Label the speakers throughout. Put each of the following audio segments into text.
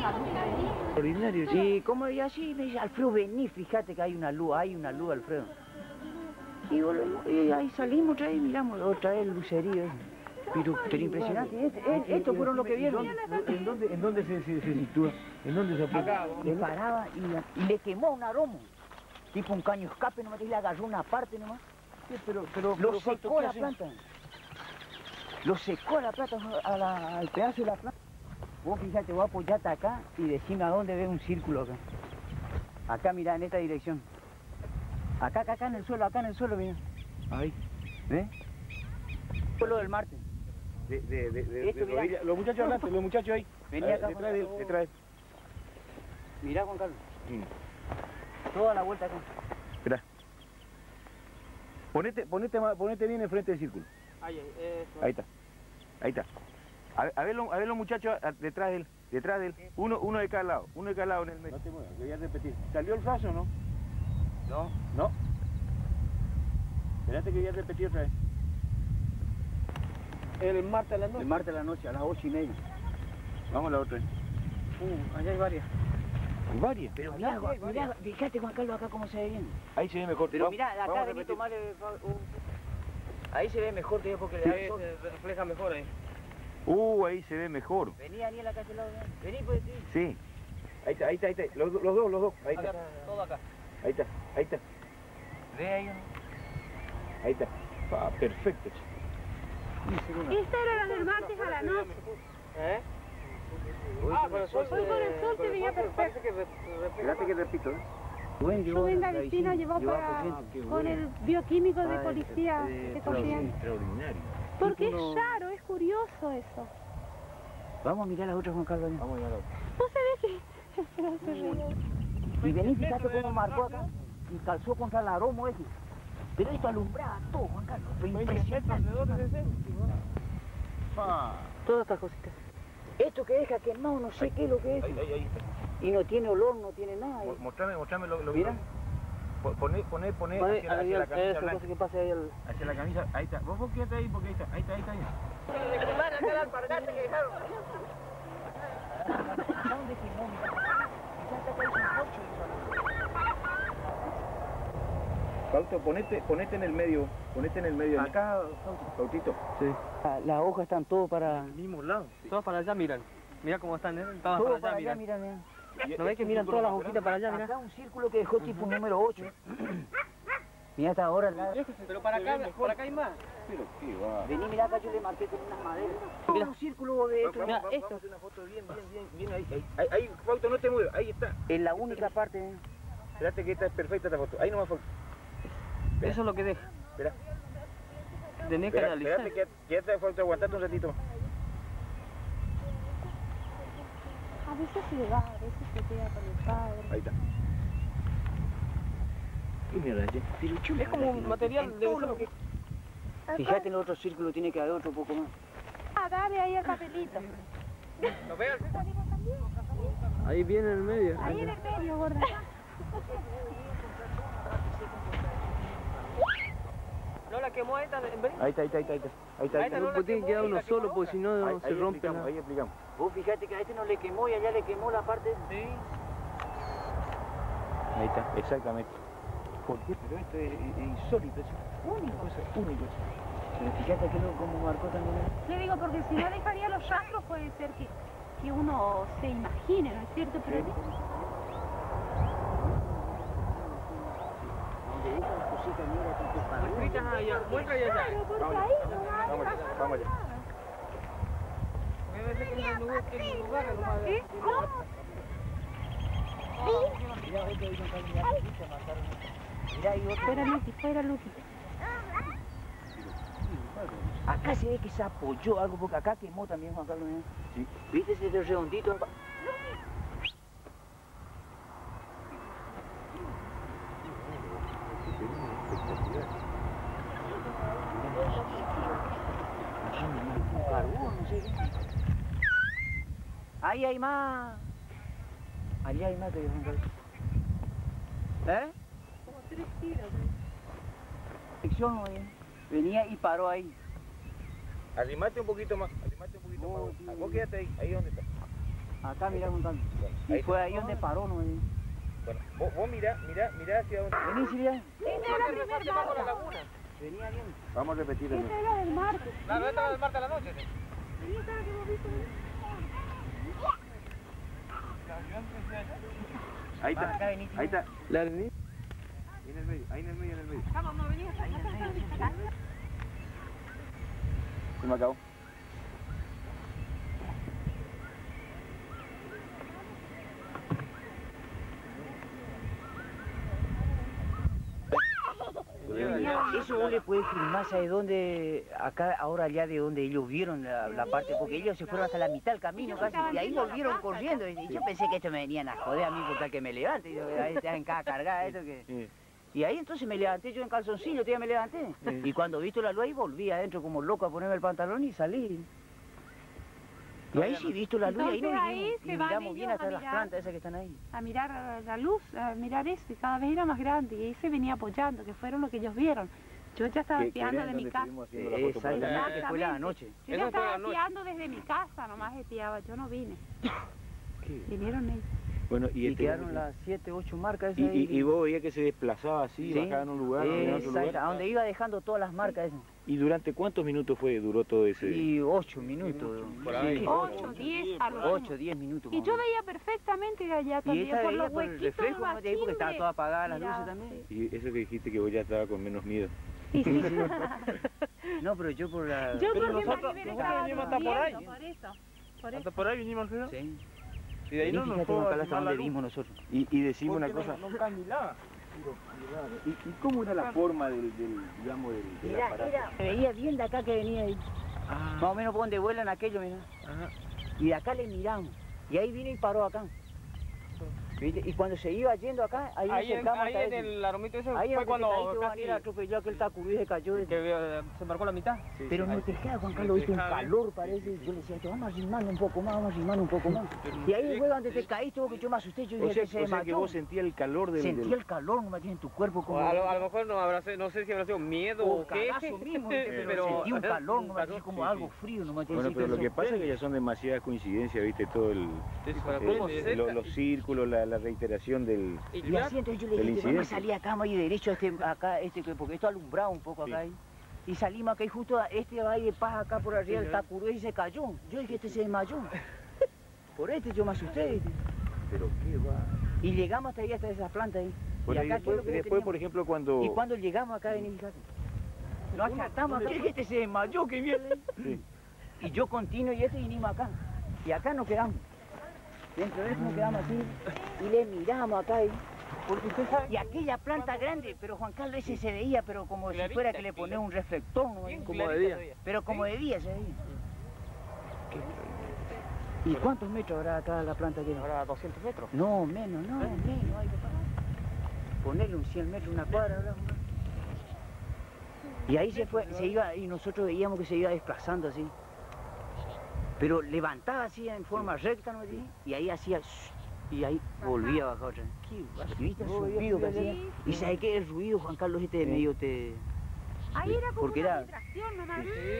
Speaker 1: Extraordinario.
Speaker 2: Y como y así me dice, Alfredo, vení, fíjate que hay una luz, Alfredo. Y volvemos, y ahí salimos otra vez, miramos otra vez el lucerío. Pero impresionante, estos fueron los que vieron.
Speaker 1: ¿En dónde se sitúa? ¿En dónde se aplica?
Speaker 2: Le paraba y le quemó un aromo. Tipo un caño escape nomás, y le agarró una parte nomás.
Speaker 1: Sí, pero
Speaker 2: lo secó la planta. Lo secó la planta al pedazo de la planta. Vos fíjate, voy a apoyarte acá y decime a dónde ves un círculo acá. Acá, mirá, en esta dirección. Acá en el suelo, mirá.
Speaker 1: Ahí.
Speaker 2: ¿Ves? Suelo del Marte.
Speaker 1: Los muchachos adelante, los muchachos ahí.
Speaker 2: Vení acá,
Speaker 1: detrás de él, detrás de él.
Speaker 2: Mirá, Juan Carlos. Toda la vuelta acá.
Speaker 1: Mirá. Ponete bien enfrente del círculo.
Speaker 3: Ahí
Speaker 1: está. Ahí está. A ver los muchachos detrás de él. Uno de cada lado en el medio. No te muevas, que voy a repetir. ¿Salió el flash o no? No. Espérate que voy a repetir otra vez.
Speaker 3: El martes a la noche.
Speaker 2: El martes a la noche, a las 8:30.
Speaker 1: Vamos a la otra.
Speaker 3: Allá hay varias.
Speaker 1: ¿Hay varias?
Speaker 2: Pero mirá, fíjate, Juan Carlos, acá cómo se ve bien.
Speaker 1: Ahí se ve mejor.
Speaker 2: Pero mirá, acá vení, tomarle... Ahí se ve mejor, te digo, porque le da el sol.
Speaker 3: Se refleja mejor ahí.
Speaker 1: Ahí se ve mejor.
Speaker 2: Vení, Daniel, acá a este lado. Vení, pues, sí.
Speaker 1: Sí. Ahí está. Los dos. Ahí está.
Speaker 3: Todo acá.
Speaker 1: Ahí está.
Speaker 2: Ve ahí.
Speaker 1: Ahí está. Perfecto.
Speaker 4: Esta era la del martes a la noche.
Speaker 3: ¿Eh?
Speaker 4: Con el sol se veía perfecto.
Speaker 1: Espérate que repito,
Speaker 4: Yo venga vecino llevó con el bioquímico de policía de corriente.
Speaker 1: Extraordinario.
Speaker 4: Porque es raro, es curioso eso.
Speaker 2: Vamos a mirar a las otras, Juan Carlos.
Speaker 1: Vamos a mirar.
Speaker 4: ¿Vos sabés que?
Speaker 2: Y vení, fíjate cómo marcó acá y calzó contra el aromo ese. Pero esto alumbraba todo, Juan Carlos. Fue impresionante.
Speaker 3: ¿De dónde es ese?
Speaker 2: Todas estas cositas. Esto que deja quemado, no sé qué es lo que es.
Speaker 1: Ahí está.
Speaker 2: Y no tiene olor, no tiene nada.
Speaker 1: Mostrame lo
Speaker 2: Mira.
Speaker 1: Poné hacia la camisa blanca.
Speaker 2: Que pase ahí el...
Speaker 1: Hacia la camisa, ahí está. Vos quédate ahí porque ahí está. Fausto, ponete en el medio.
Speaker 3: Acá,
Speaker 1: Faustito.
Speaker 2: Sí. Las hojas están todo para...
Speaker 3: al mismo lado. Todas para allá miran. Mira cómo están, Todas
Speaker 2: Todo
Speaker 3: para allá miran.
Speaker 2: mira.
Speaker 3: ¿No ves que miran todas las hojitas para allá,
Speaker 2: Acá un círculo que dejó tipo número 8. Mira hasta ahora.
Speaker 3: Pero para acá hay más.
Speaker 1: Pero qué va.
Speaker 2: Vení, mira acá yo le marqué con unas maderas. Mira un círculo de esto. Mira, esto.
Speaker 1: Vamos a una foto bien ahí. Fausto, no te muevas, ahí está.
Speaker 2: Es la única parte.
Speaker 1: Espérate que esta es perfecta esta foto. Ahí nomás, Fausto.
Speaker 3: Eso es lo que deja.
Speaker 1: Espera.
Speaker 3: Tenés que analizar.
Speaker 1: Espérate, quédate, Fausto, aguantate un ratito más.
Speaker 4: A veces se va, a veces se queda con el padre.
Speaker 1: Ahí está. ¿Qué mierda, che?
Speaker 2: Pero chulo.
Speaker 3: Es como un material de...
Speaker 2: Fíjate en el otro círculo, tiene que haber otro poco más.
Speaker 4: Dale ahí el papelito.
Speaker 3: ¿Lo ves?
Speaker 4: También.
Speaker 3: Ahí viene en el medio.
Speaker 4: Ahí en el medio, gorda.
Speaker 3: No la quemó esta.
Speaker 1: Ahí está.
Speaker 3: No tiene que quedar uno solo porque si no se rompe.
Speaker 1: Ahí explicamos.
Speaker 2: Vos fíjate que a este no le quemó y allá le quemó la parte...
Speaker 3: Sí.
Speaker 1: Ahí está, exactamente. ¿Por qué? Pero esto es insólito, es único.
Speaker 2: Pero fíjate que como marcó también...
Speaker 4: Le digo, porque si no dejaría los rastros puede ser que uno se imagine, ¿no es cierto? Pero
Speaker 3: Escritas allá, muestra allá.
Speaker 4: claro, porque ahí no va a
Speaker 1: Vamos allá.
Speaker 3: Debe ser que en un lugar,
Speaker 4: ¿Eh?
Speaker 2: Mirá, ahí otro.
Speaker 4: Fuera Luqui.
Speaker 2: Acá se ve que se apoyó algo, porque acá quemó también Juan Carlos.
Speaker 1: Sí.
Speaker 2: ¿Viste ese redondito? Un carbón, no sé qué. Ahí hay más. Allá hay más que Juan Carlos.
Speaker 4: Como 3 kilos.
Speaker 2: Sección, venía y paró ahí.
Speaker 1: Arrimate un poquito más. Vos quédate ahí donde está.
Speaker 2: Acá mirá Juan Carlos. Y fue ahí donde paró, ¿no?
Speaker 1: Bueno, vos mirá hacia dónde.
Speaker 2: Vení, Silvia.
Speaker 4: Esta era la primera marca.
Speaker 2: Venía bien.
Speaker 1: Vamos a repetir de nuevo.
Speaker 4: Esta era del martes.
Speaker 3: Claro, esta era del martes a la noche.
Speaker 4: Y esta era que hemos visto.
Speaker 1: Ahí está,
Speaker 2: Acá vení,
Speaker 1: ahí está.
Speaker 3: ¿La vení?
Speaker 1: En el medio, ahí en el medio, en el medio.
Speaker 4: Vamos, no venís acá.
Speaker 1: Se me acabó.
Speaker 2: Eso vos le podés filmar, ¿sabes dónde? Acá, ahora allá de donde ellos vieron la parte, porque ellos se fueron hasta la mitad del camino casi, y ahí volvieron corriendo. Y yo pensé que esto me venían a joder a mí por tal que me levante. Y yo, ahí está en cada cargada, esto que... Y ahí entonces me levanté yo en calzoncillo, todavía me levanté. Y cuando visto la luz ahí volví adentro como loco a ponerme el pantalón y salí. Y ahí sí, visto la luz, y ahí nos
Speaker 4: Entonces, ahí
Speaker 2: vinimos,
Speaker 4: se
Speaker 2: y
Speaker 4: van
Speaker 2: miramos bien
Speaker 4: ellos
Speaker 2: hasta
Speaker 4: a
Speaker 2: las
Speaker 4: mirar.
Speaker 2: plantas esas que están ahí.
Speaker 4: A mirar la luz, a mirar eso, y cada vez era más grande, y ahí se venía apoyando, que fueron lo que ellos vieron. Yo ya estaba espiando de mi casa.
Speaker 2: Exactamente, que fue la noche.
Speaker 4: Yo ya estaba espiando desde mi casa, nomás espiaba, yo no vine. Vinieron ellos.
Speaker 1: Bueno,
Speaker 2: Y quedaron las 7, 8 marcas esas ahí.
Speaker 1: y vos veías que se desplazaba así,
Speaker 2: Sí,
Speaker 1: bajaba en un lugar, en otro
Speaker 2: exacto,
Speaker 1: lugar.
Speaker 2: a donde iba dejando todas las marcas esas.
Speaker 1: ¿Y durante cuántos minutos duró todo ese?
Speaker 2: Y 8 minutos.
Speaker 3: Por ahí.
Speaker 2: Sí,
Speaker 4: 8, 10, a lo
Speaker 2: 8, 10 minutos.
Speaker 4: Y
Speaker 2: más o
Speaker 4: yo
Speaker 2: menos.
Speaker 4: veía perfectamente allá
Speaker 2: Y
Speaker 4: también,
Speaker 2: esta
Speaker 4: por
Speaker 2: veía
Speaker 4: los
Speaker 2: por el
Speaker 4: huequitos
Speaker 2: reflejo,
Speaker 4: de
Speaker 2: ¿no te digo? Porque estaban todas apagadas las
Speaker 4: Miraba,
Speaker 2: luces también.
Speaker 1: Y eso que dijiste que vos ya estabas con menos miedo.
Speaker 4: Y sí.
Speaker 2: No, pero yo por la...
Speaker 4: Yo
Speaker 3: Pero
Speaker 4: porque
Speaker 3: nosotros
Speaker 4: Maribel estaba
Speaker 3: venimos hasta por ahí.
Speaker 4: durmiendo, por eso. Por
Speaker 3: Hasta
Speaker 4: eso.
Speaker 3: por ahí vinimos al río.
Speaker 2: Sí.
Speaker 3: Y de ahí no nos
Speaker 2: Fíjate,
Speaker 3: fue
Speaker 2: Juan
Speaker 3: a
Speaker 2: Carlos, hasta
Speaker 3: tomar la
Speaker 2: donde
Speaker 3: luz.
Speaker 2: vimos nosotros.
Speaker 1: Y decimos una cosa,
Speaker 3: No caminaba.
Speaker 1: ¿y cómo era la forma del digamos, del aparato?
Speaker 2: Se veía bien de acá que venía ahí. Más o menos por donde vuelan aquello, mira.
Speaker 3: Ajá.
Speaker 2: Y de acá le miramos. Y ahí vino y paró acá. ¿Viste? Y cuando se iba yendo acá, ahí
Speaker 3: Ahí
Speaker 2: nos
Speaker 3: en,
Speaker 2: sentamos
Speaker 3: ahí
Speaker 2: acá
Speaker 3: en
Speaker 2: ese.
Speaker 3: el aromito ese
Speaker 2: Ahí
Speaker 3: fue
Speaker 2: donde
Speaker 3: cuando
Speaker 2: caíste,
Speaker 3: casi
Speaker 2: Juan, atropelló aquel tacurú y se cayó.
Speaker 3: que se marcó la mitad.
Speaker 2: Pero no te queda, Juan Carlos, viste un calor parece. Yo le decía, te vamos arrimando un poco más, vamos arrimando un poco más. Y ahí fue donde te caíste, vos que yo me asusté, yo
Speaker 1: O
Speaker 2: dije
Speaker 1: sea,
Speaker 2: que se
Speaker 1: o sea que
Speaker 2: desmayó.
Speaker 1: vos sentías el calor del...
Speaker 2: Sentí el calor, no me tiene en tu cuerpo como...
Speaker 3: A lo mejor no habrá sido, no sé si habrá sido miedo o qué.
Speaker 2: cagazo mismo, pero sentí un calor, no me tiene como algo frío, no me tiene
Speaker 1: Bueno, pero lo que pasa es que ya son demasiadas coincidencias, viste, todo los círculos, la reiteración del...
Speaker 2: Y así entonces yo le
Speaker 1: del
Speaker 2: dije, vamos a
Speaker 1: incidente.
Speaker 2: salir acá, vamos a ir derecho acá, porque esto alumbraba un poco acá. Y salimos acá y justo este va de paz acá por arriba, el tacurú y se cayó. Yo dije, este se desmayó. Por yo me asusté. ¿Viste?
Speaker 1: Pero qué va...
Speaker 2: Y llegamos hasta ahí, hasta esa planta ahí.
Speaker 1: Bueno, y
Speaker 2: acá, ¿qué es lo que
Speaker 1: después
Speaker 2: teníamos?
Speaker 1: por ejemplo, cuando...
Speaker 2: Y cuando llegamos acá, vení, fíjate. Nos achatamos acá, este se desmayó, que mierda.
Speaker 1: Sí.
Speaker 2: Y yo continuo y vinimos acá. Y acá nos quedamos. Dentro de eso nos quedamos así y le miramos acá. Porque usted sabe... Y aquella planta grande, pero Juan Carlos ese se veía, pero como si fuera que le ponía un reflector, ¿no?
Speaker 3: Como de día.
Speaker 2: Pero como de día se veía. ¿Y cuántos metros habrá acá la planta que
Speaker 3: Ahora 200 metros.
Speaker 2: No, menos, hay que parar. Ponerle un 100 metros, una cuadra, hablamos. Y ahí se fue, se iba, y nosotros veíamos que se iba desplazando así. Pero levantaba así en forma recta, ¿no? Y ahí hacía... Y ahí volvía a bajar otra vez. ¿Y viste el ruido que hacía? ¿Y sabes qué? El ruido, Juan Carlos, este de medio te...
Speaker 4: Ahí era como
Speaker 2: Porque
Speaker 4: una
Speaker 2: era...
Speaker 4: vibración nomás.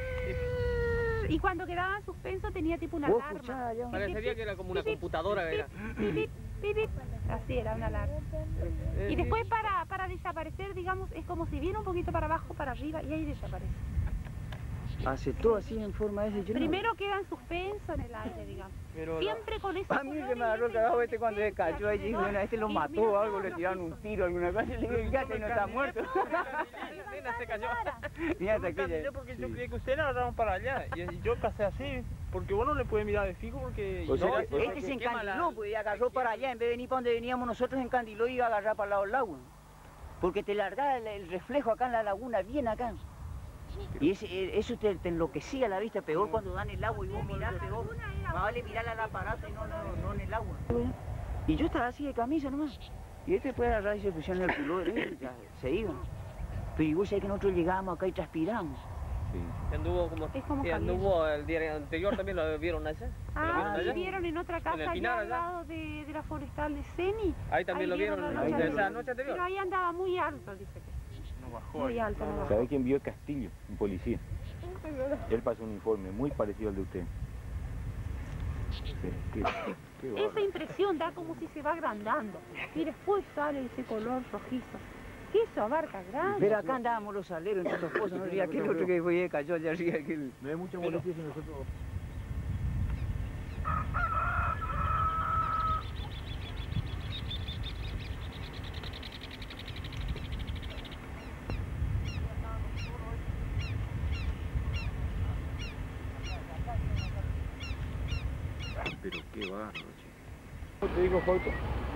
Speaker 4: Y cuando quedaba en suspenso tenía tipo una
Speaker 2: ¿Vos
Speaker 4: alarma.
Speaker 2: escuchabas ya?
Speaker 3: Parecería que era como una computadora. Era.
Speaker 4: Pip, pip, pip, pip. Así era una alarma. Y después para desaparecer, digamos, es como si viene un poquito para abajo, para arriba, y ahí desaparece.
Speaker 2: Hace todo así en forma ese. Yo
Speaker 4: Primero queda en suspenso en el aire, digamos.
Speaker 3: Pero
Speaker 4: Siempre con eso.
Speaker 2: A mí que me agarró el cagajo este cuando se cayó allí, bueno, este lo mató o algo, le tiraron un tiro, alguna cosa, y le dije, fíjate, no está muerto.
Speaker 3: se cayó.
Speaker 2: Fíjate aquella.
Speaker 3: Porque yo creí que usted la agarraron para allá. Y yo pasé así. Porque vos no le puedes mirar de fijo porque...
Speaker 1: O sea,
Speaker 3: no,
Speaker 2: Este se encandiló, pues, y agarró para allá, en vez de venir para donde veníamos nosotros, encandiló y iba a agarrar para el lado del lago. Porque te largaba el reflejo acá en la laguna, bien acá. Y eso te enloquecía la vista, peor cuando dan el agua y vos mirás, peor. Más vale mirar al aparato y no en el agua. Y yo estaba así de camisa nomás. Y este después agarrar y se pusieron en el culo derecho, ya se iban. Pero igual sabés que nosotros llegábamos acá y transpiramos.
Speaker 3: Sí. Anduvo como...
Speaker 4: Es como
Speaker 3: y anduvo el día anterior también, ¿lo vieron allá?
Speaker 4: Ah, lo vieron en otra casa allá
Speaker 3: Pinar,
Speaker 4: al
Speaker 3: allá.
Speaker 4: lado de la forestal de Ceni.
Speaker 3: Ahí también lo vieron
Speaker 4: la
Speaker 3: esa
Speaker 4: noche anterior.
Speaker 3: noche anterior.
Speaker 4: Pero ahí andaba muy alto, dice que.
Speaker 3: No bajó
Speaker 4: Muy alto, no bajó.
Speaker 1: ¿Sabe quién vio Castillo? Un policía. Él pasó un informe muy parecido al de usted.
Speaker 4: Esa impresión da como si se va agrandando y después sale ese color rojizo. Que eso abarca grande.
Speaker 2: Pero acá andábamos los aleros entre los pozos, no había aquel otro que fue cayó allá arriba.
Speaker 1: No hay mucha molestia si nosotros... Pero qué bárbaro, chico.
Speaker 3: Te digo, Jorge.